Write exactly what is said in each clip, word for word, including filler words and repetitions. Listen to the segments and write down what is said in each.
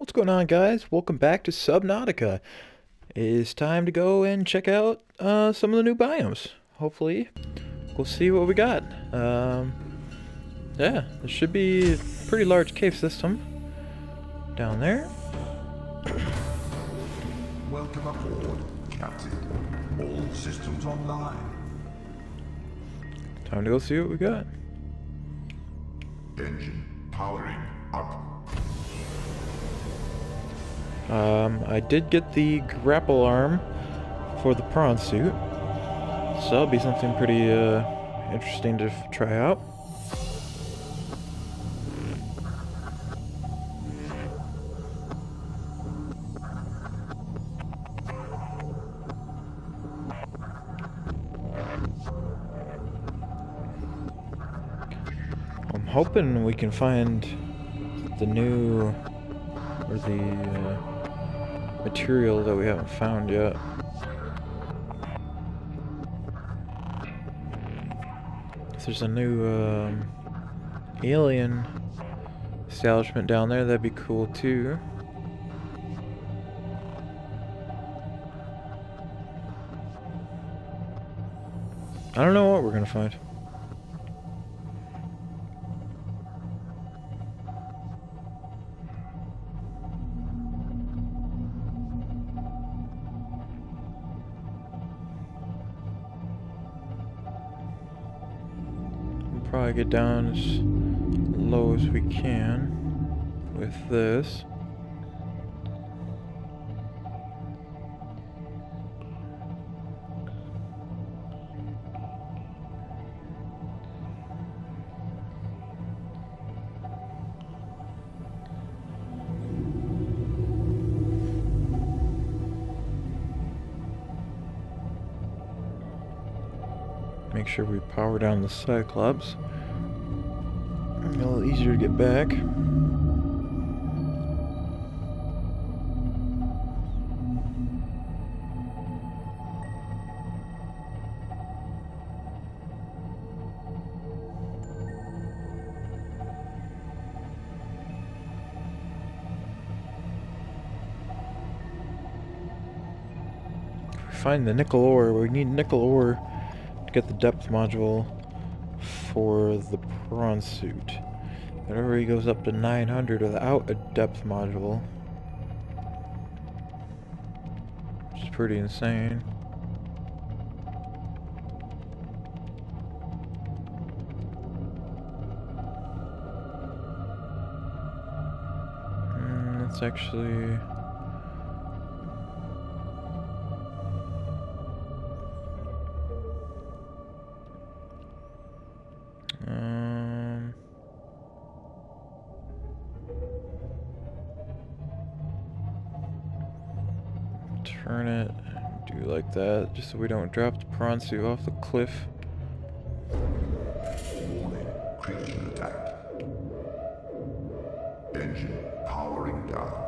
What's going on, guys? Welcome back to Subnautica. It is time to go and check out uh, some of the new biomes. Hopefully, we'll see what we got. Um, yeah, there should be a pretty large cave system down there. Welcome aboard, Captain. All systems online. Time to go see what we got. Engine powering up. Um, I did get the grapple arm for the prawn suit, so that'll be something pretty uh, interesting to f try out. I'm hoping we can find the new, or the uh, material that we haven't found yet. If there's a new um, alien establishment down there, that'd be cool too. I don't know what we're gonna find. Probably get down as low as we can with this. Make sure we power down the Cyclops. A little easier to get back. If we find the nickel ore, we need nickel ore to get the depth module for the prawn suit. Whenever he goes up to nine hundred without a depth module, which is pretty insane. Mm, that's actually... Um, turn it, do like that, just so we don't drop the prawn suit off the cliff. Warning, creature attack. Engine powering down.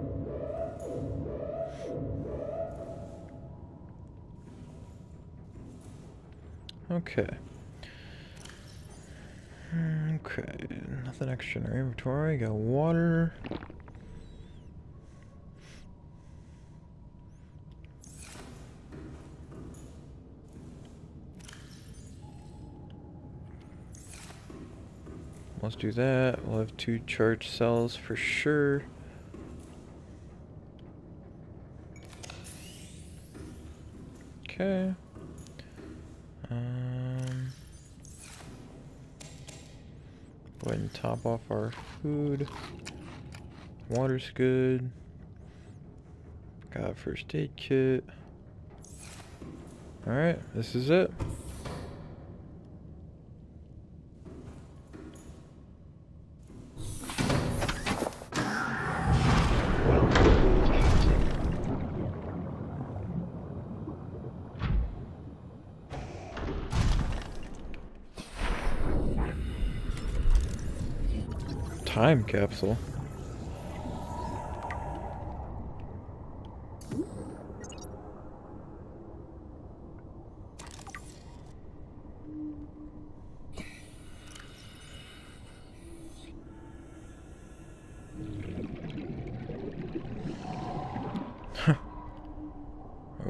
Okay. Okay, nothing extra in our inventory. Got water. Let's do that. We'll have two charged cells for sure. Okay. Um, go ahead and top off our food. Water's good. Got a first aid kit. Alright, this is it. Time capsule.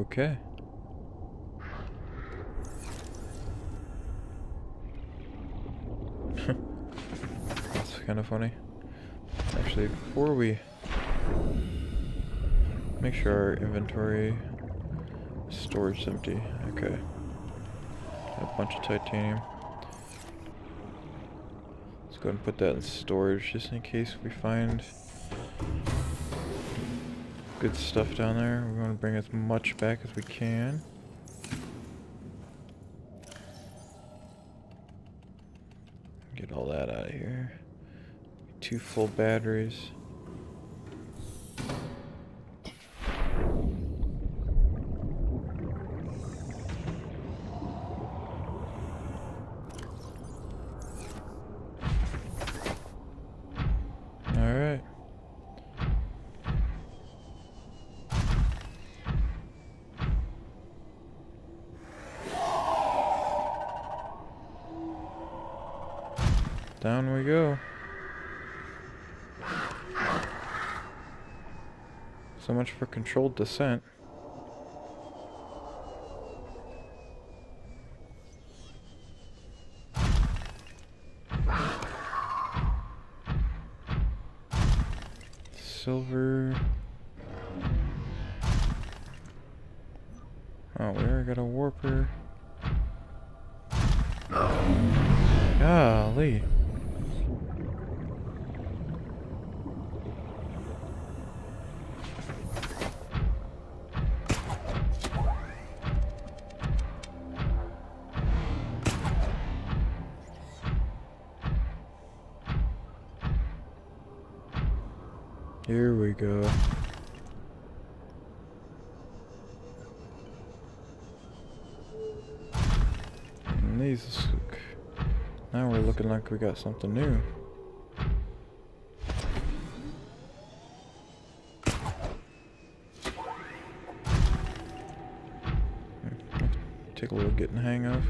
Okay. That's kind of funny. Actually, before we make sure our inventory storage is empty. Okay. A bunch of titanium. Let's go ahead and put that in storage just in case we find good stuff down there. We want to bring as much back as we can. Get all that out of here. Two full batteries. Alright. Down we go. So much for controlled descent. Silver. Oh, we already got a warper. Golly. Here we go. And these, now we're looking like we got something new. Take a little getting the hang of.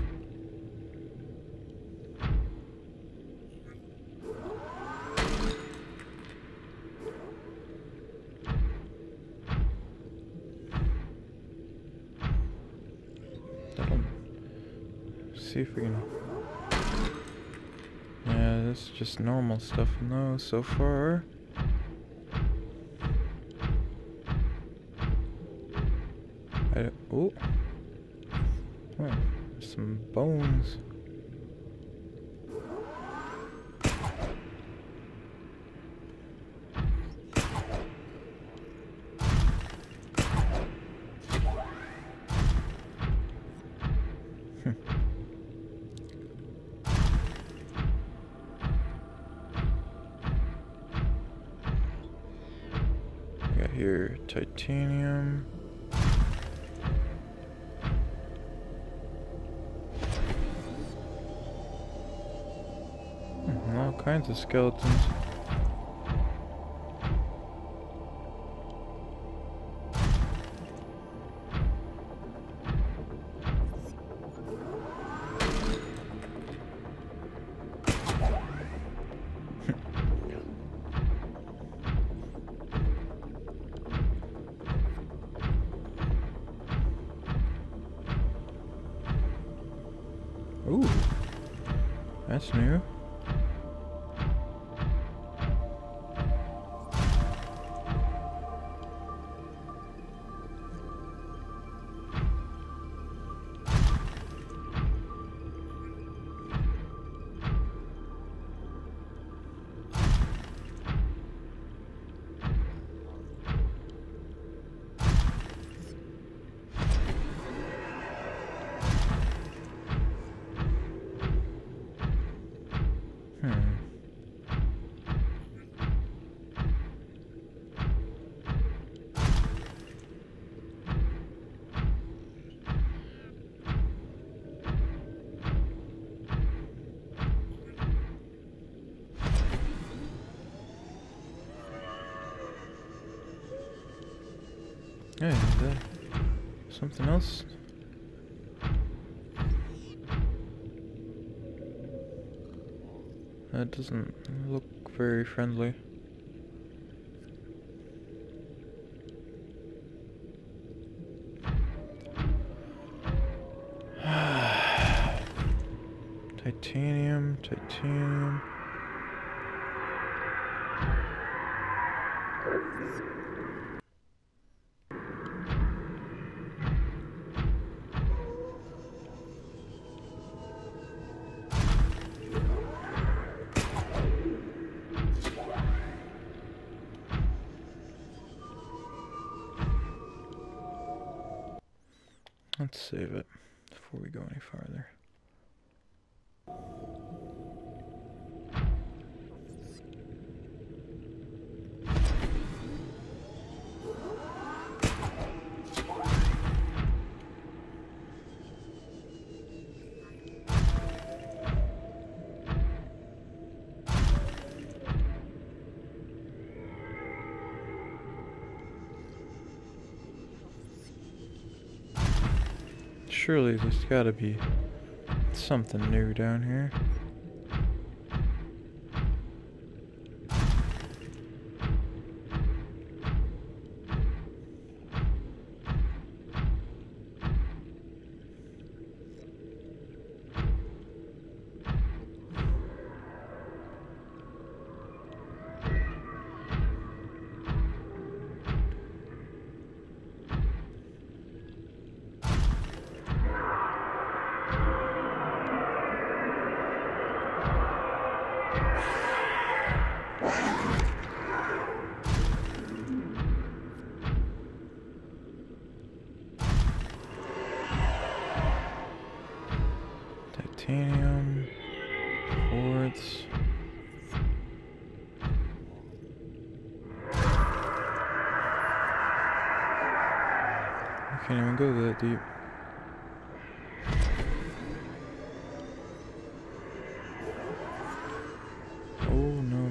See if we can. Yeah, this is just normal stuff in those so far. I don't, oh, oh, some bones. Got here titanium. Hmm, all kinds of skeletons. Ooh, that's new. Hmm. Hey, is that something else? That doesn't look very friendly. Titanium, titanium. Let's save it before we go any farther. Surely there's gotta be something new down here. Titanium, quartz. I can't even go that deep. Oh no.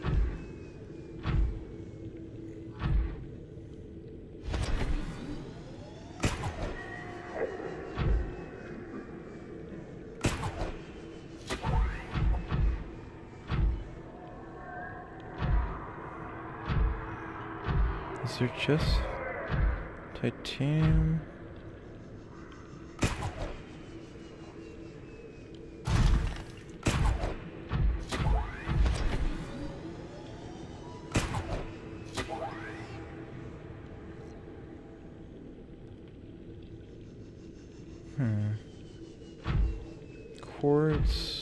Is there just titanium? Hmm. Quartz.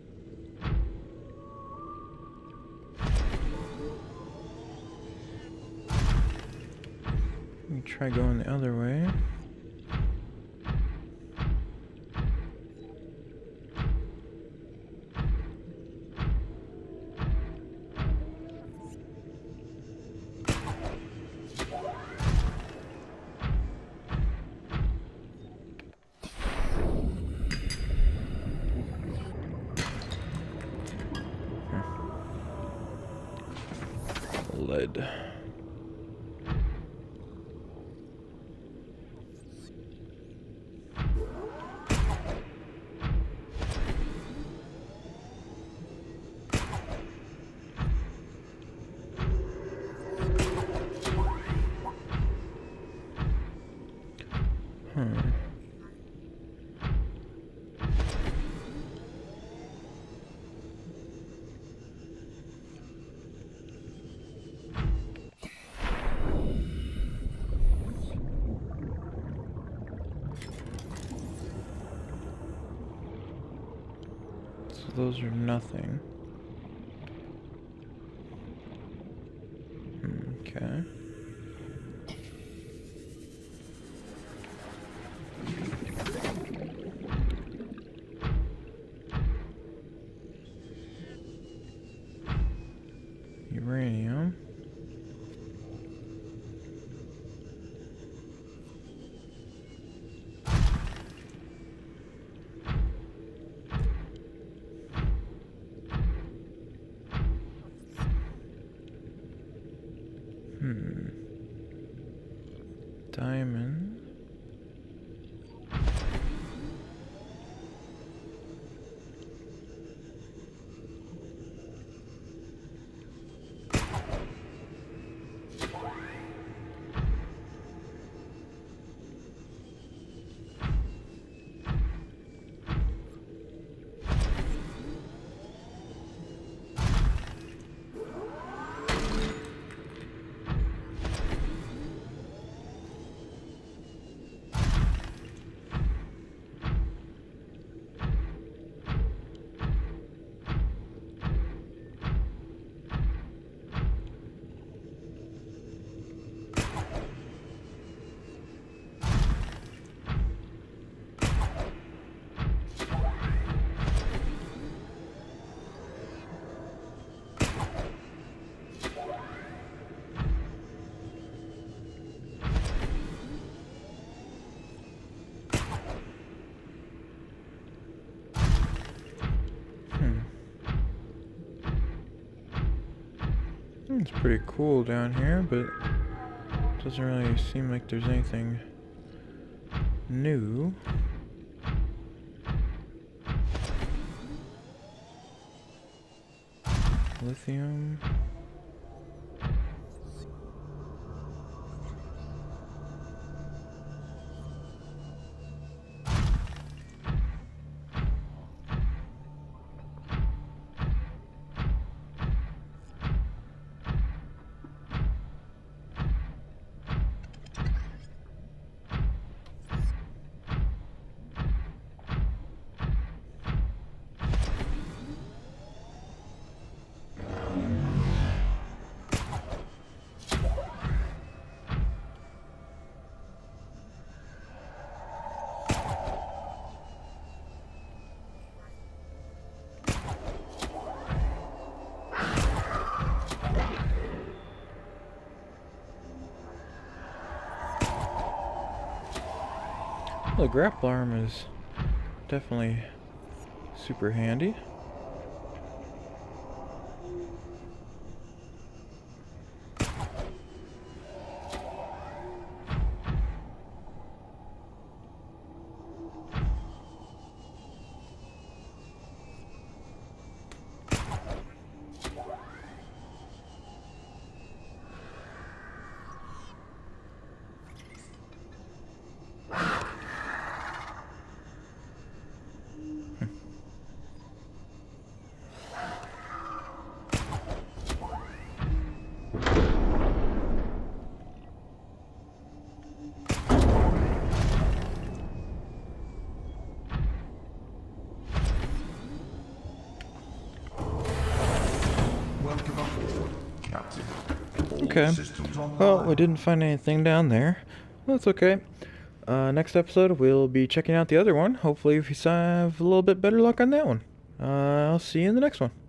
Let me try going the other way. Lead. Hmm. So those are nothing. Okay. Uranium. Hmm. Diamond. It's pretty cool down here, but doesn't really seem like there's anything new. Lithium. Well, the grapple arm is definitely super handy. Welcome aboard, Captain. All Okay. systems online. Well, we didn't find anything down there. That's okay. Uh, next episode, we'll be checking out the other one. Hopefully, we have a little bit better luck on that one. Uh, I'll see you in the next one.